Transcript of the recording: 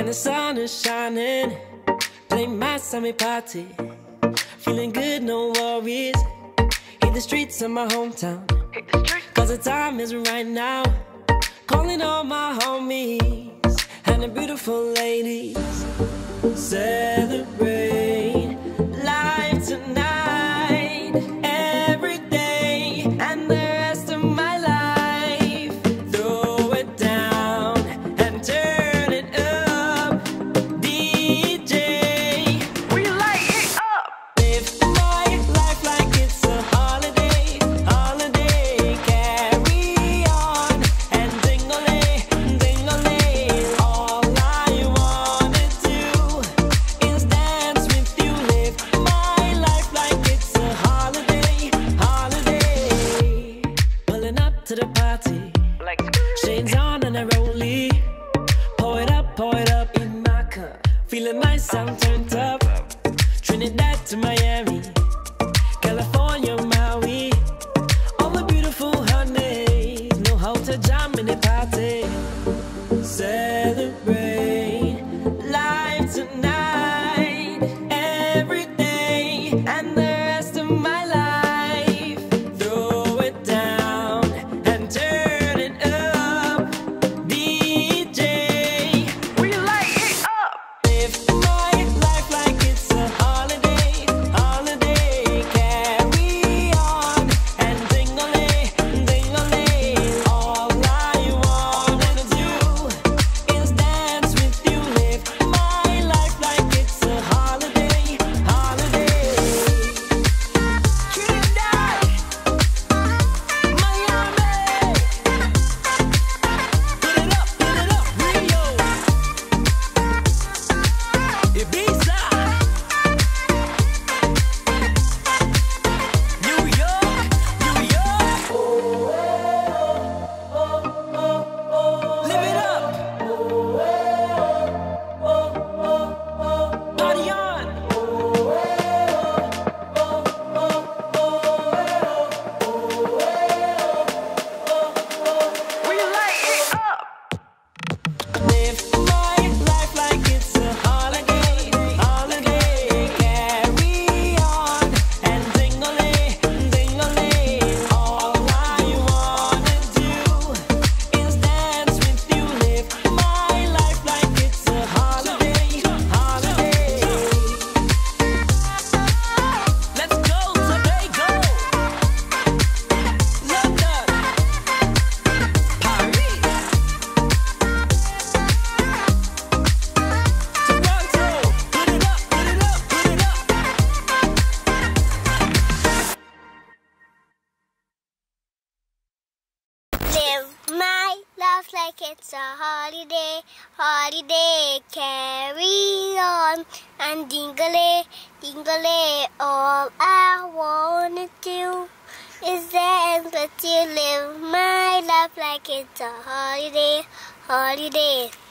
the sun is shining, play my summer party, feeling good, no worries. Hit the streets of my hometown, cause the time is right now. Calling all my homies and the beautiful ladies. Celebrate life tonight, every day, and the rest of my life. Throw it down and turn it up, DJ. We light it up. Live my life like it's a holiday, holiday. Carry on and ding-a-ling, ding-a-ling. All I wanna do is dance with you. Live my life like it's a holiday, holiday. Pulling up to the party, shades on and I rollie. Pour it up in my cup. Feeling nice, I'm turned up. Trinidad to Miami, California, Maui. All the beautiful honeys know how to jam in the party. Celebrate life tonight, every day, and the rest of my life. Throw it down and turn it up, DJ. We light it up. Live my life like it's a holiday, holiday. Carry on and ding-a-ling, ding-a-ling. All I wanna do is dance with you. Live my life like it's a holiday, holiday. Trinidad, Miami, put it up, Rio, Ibiza, New York, New York. Live it up. Party on. We light it up. Live my life like it's a holiday, holiday. Carry on and ding-a-ling, ding-a-ling. All I wanna do is dance with you. Live my life like it's a holiday, holiday. Let's go to Vegas, London, Paris, Toronto. Put it up, put it up, put it up. Live my life like it's a holiday, holiday. Carry on and ding-a-ling, ding-a-ling. All I wanna do is dance with you. Live my life like it's a holiday, holiday.